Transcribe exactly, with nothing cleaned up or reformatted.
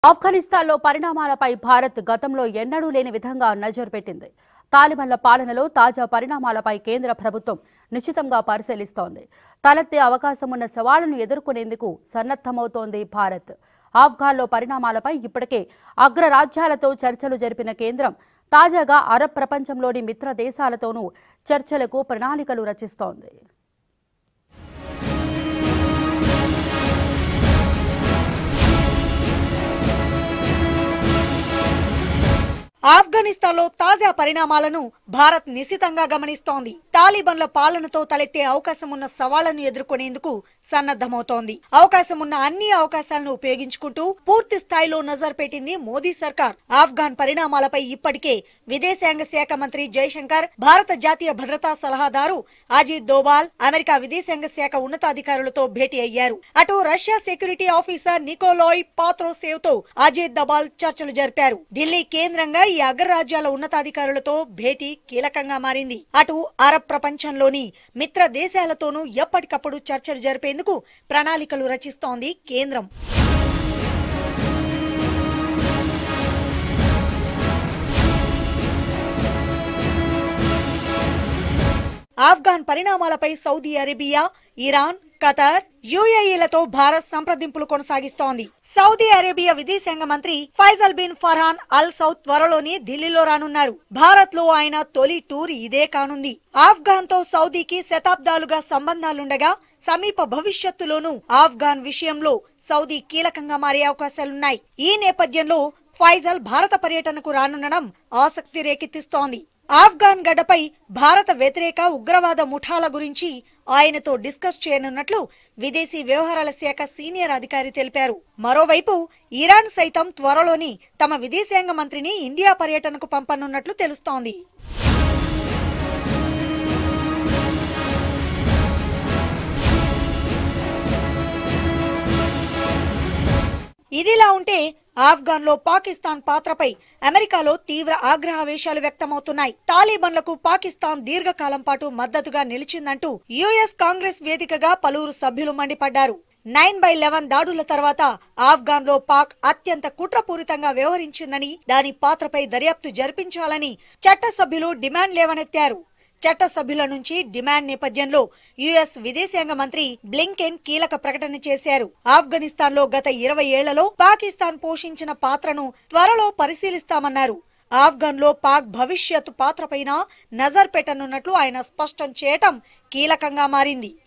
ఆఫ్ఘనిస్తాన్లో పరిణామాలపై భారత్ గతంలో ఎన్నడూ లేని విధంగా నజరు పెట్టింది. తాలిబాన్ల పాలనలో తాజా పరిణామాలపై కేంద్ర ప్రభుత్వం నిశ్చితంగా పరిశీలిస్తోంది. తలెత్తే అవకాశం ఉన్న సవాళ్లను ఎదుర్కొనేందుకు సన్నద్ధమవుతోంది భారత్. ఆఫ్ఘాన్లో పరిణామాలపై ఇప్పటికే అగ్రరాజ్యాలతో చర్చలు జరిపిన కేంద్రం తాజాగా అరబ్ ప్రపంచంలోని మిత్ర దేశాలతోనూ చర్చలకు ప్రణాళికలు రచిస్తోంది. ఆఫ్ఘనిస్తాన్లో తాజా పరిణామాలను భారత్ నిశితంగా గమనిస్తోంది. తాలిబాన్ల పాలనతో తలెత్తే అవకాశం ఉన్న సవాళ్లను ఎదుర్కొనేందుకు సన్నద్ధమవుతోంది. అవకాశం ఉన్న అన్ని అవకాశాలను ఉపయోగించుకుంటూ పూర్తి స్థాయిలో నజర్ పెట్టింది మోదీ సర్కార్. ఆఫ్ఘాన్ పరిణామాలపై ఇప్పటికే విదేశాంగ శాఖ మంత్రి జైశంకర్, భారత జాతీయ భద్రతా సలహాదారు అజిత్ దోబాల్, అమెరికా విదేశాంగ శాఖ ఉన్నతాధికారులతో భేటీ అయ్యారు. అటు Russia security officer Nikolai Patrushev తో అజిత్ దోబాల్ చర్చలు జరిపారు. ఢిల్లీ కేంద్రంగా ఈ అగ్రరాజ్యాల ఉన్నతాధికారులతో భేటీ కీలకంగా మారింది. అటు అరబ్ ప్రపంచంలోని మిత్ర దేశాలతోనూ ఎప్పటికప్పుడు చర్చలు జరిపేందుకు ప్రణాళికలు రచిస్తోంది కేంద్రం. ఆఫ్ఘాన్ పరిణామాలపై సౌదీ అరేబియా, ఇరాన్, ఖతార్, యుఏఈలతో భారత్ సంప్రదింపులు కొనసాగిస్తోంది. సౌదీ అరేబియా విదేశాంగ మంత్రి Faisal bin Farhan Al Saud త్వరలోనే ఢిల్లీలో రానున్నారు. భారత్ లో ఆయన తొలి టూర్ ఇదే కానుంది. ఆఫ్ఘాన్ తో సౌదీకి శతాబ్దాలుగా సంబంధాలుండగా సమీప భవిష్యత్తులోనూ ఆఫ్ఘాన్ విషయంలో సౌదీ కీలకంగా మారే అవకాశాలున్నాయి. ఈ నేపథ్యంలో ఫైజల్ భారత పర్యటనకు రానుండడం ఆసక్తి రేకెత్తిస్తోంది. ఆఫ్ఘాన్ గడ్డపై భారత వ్యతిరేక ఉగ్రవాద ముఠాల గురించి ఆయనతో డిస్కస్ చేయనున్నట్లు విదేశీ వ్యవహారాల శాఖ సీనియర్ అధికారి తెలిపారు. మరోవైపు ఇరాన్ సైతం త్వరలోని తమ విదేశాంగ మంత్రిని ఇండియా పర్యటనకు పంపనున్నట్లు తెలుస్తోంది. ఇదిలా ఉంటే ఆఫ్ఘాన్ లో పాకిస్తాన్ పాత్రపై అమెరికాలో తీవ్ర ఆగ్రహావేశాలు వ్యక్తమవుతున్నాయి. తాలిబాన్లకు పాకిస్తాన్ దీర్ఘకాలం పాటు మద్దతుగా నిలిచిందంటూ యుఎస్ కాంగ్రెస్ వేదికగా పలువురు సభ్యులు మండిపడ్డారు. నైన్ బై లెవెన్ దాడుల తర్వాత ఆఫ్ఘాన్ లో పాక్ అత్యంత కుట్రపూరితంగా వ్యవహరించిందని, దాని పాత్రపై దర్యాప్తు జరిపించాలని చట్ట సభ్యులు డిమాండ్ లేవనెత్తారు. చట్ట సభ్యుల నుంచి డిమాండ్ నేపథ్యంలో యుఎస్ విదేశాంగ మంత్రి బ్లింకెన్ కీలక ప్రకటన చేశారు. ఆఫ్ఘనిస్తాన్ లో గత ఇరవై ఏళ్లలో పాకిస్తాన్ పోషించిన పాత్రను త్వరలో పరిశీలిస్తామన్నారు. ఆఫ్ఘాన్ లో పాక్ భవిష్యత్తు పాత్రపైన నజర్ పెట్టనున్నట్లు ఆయన స్పష్టం చేయటం కీలకంగా మారింది.